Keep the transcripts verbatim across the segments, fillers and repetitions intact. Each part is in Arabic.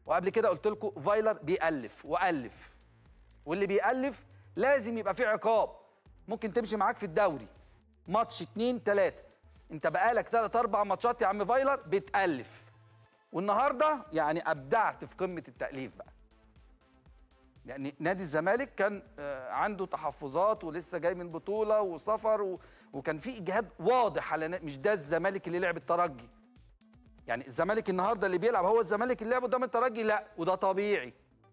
وقبل كده قلت لكم فايلر بيألف وألف، واللي بيألف لازم يبقى فيه عقاب. ممكن تمشي معاك في الدوري ماتش اتنين تلاته، انت بقالك تلات اربع ماتشات يا عم فايلر بتألف، والنهارده يعني ابدعت في قمه التأليف بقى. يعني نادي الزمالك كان عنده تحفظات ولسه جاي من بطوله وسفر و... وكان في اجهاد واضح على نا... مش ده الزمالك اللي لعب الترجي. يعني الزمالك النهارده اللي بيلعب هو الزمالك اللي لعب قدام الترجي؟ لا، وده طبيعي.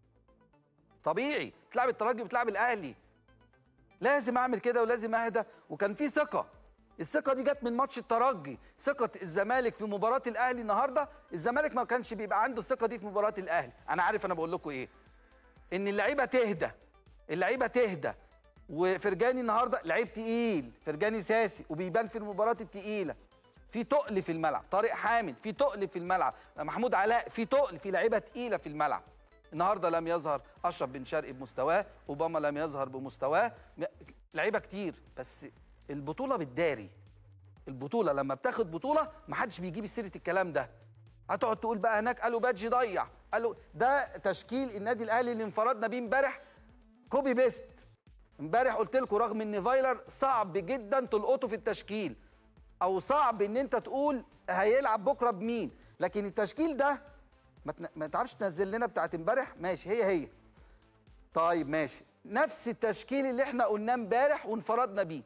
طبيعي بتلعب الترجي وبتلعب الاهلي، لازم اعمل كده ولازم اهدى. وكان في ثقه، الثقه دي جت من ماتش الترجي. ثقه الزمالك في مباراه الاهلي النهارده، الزمالك ما كانش بيبقى عنده الثقه دي في مباراه الاهلي. انا عارف انا بقول لكم ايه، ان اللعيبه تهدى، اللعيبه تهدى. وفرجاني النهارده لعيب تقيل، فرجاني ساسي، وبيبان في المباراه التقيله. في تقل في الملعب، طارق حامد في تقل في الملعب، محمود علاء في تقل، في لعيبه تقيله في الملعب. النهارده لم يظهر اشرف بن شرقي بمستواه، اوباما لم يظهر بمستواه، لعيبه كتير. بس البطوله بتداري، البطوله لما بتاخد بطوله ما حدش بيجيب سيره الكلام ده. هتقعد تقول بقى هناك قالوا بادجي ضيع، قالوا ده تشكيل النادي الاهلي اللي انفردنا بيه امبارح كوبي بيست. امبارح قلت لكم رغم ان فايلر صعب جدا تلقطه في التشكيل، او صعب ان انت تقول هيلعب بكره بمين، لكن التشكيل ده ما تعرفش تنزل لنا بتاعت امبارح. ماشي، هي هي طيب ماشي، نفس التشكيل اللي احنا قلناه امبارح وانفردنا بيه.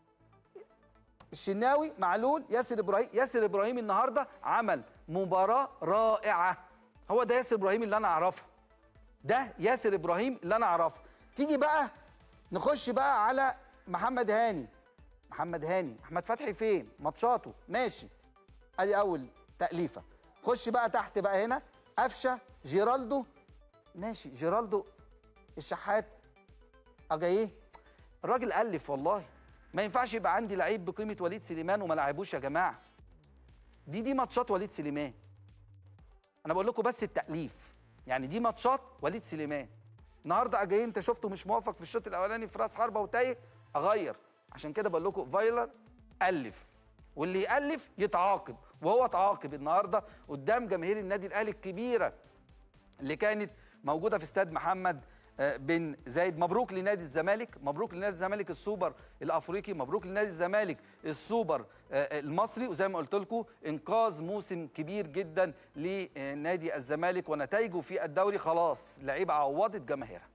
الشناوي، معلول، ياسر ابراهيم. ياسر ابراهيم النهارده عمل مباراه رائعه، هو ده ياسر ابراهيم اللي انا اعرفه، ده ياسر ابراهيم اللي انا اعرفه. تيجي بقى نخش بقى على محمد هاني. محمد هاني، احمد فتحي فين؟ ماتشاته ماشي، ادي اول تأليفه. خش بقى تحت بقى هنا، قفشه، جيرالدو ماشي، جيرالدو الشحات اجاييه، الراجل ألف والله. ما ينفعش يبقى عندي لعيب بقيمه وليد سليمان وما لعبوش يا جماعه. دي دي ماتشات وليد سليمان، انا بقول لكم بس التأليف، يعني دي ماتشات وليد سليمان. النهارده اجاييه انت شفته مش موفق في الشوط الاولاني في راس حربه وتايه، اغير. عشان كده بقول لكم فايلر ألف، واللي يألف يتعاقب، وهو اتعاقب النهارده قدام جماهير النادي الاهلي الكبيره اللي كانت موجوده في استاد محمد بن زايد. مبروك لنادي الزمالك، مبروك لنادي الزمالك السوبر الافريقي، مبروك لنادي الزمالك السوبر المصري. وزي ما قلت لكم انقاذ موسم كبير جدا لنادي الزمالك ونتائجه في الدوري، خلاص لعيبه عوضت جماهيرها.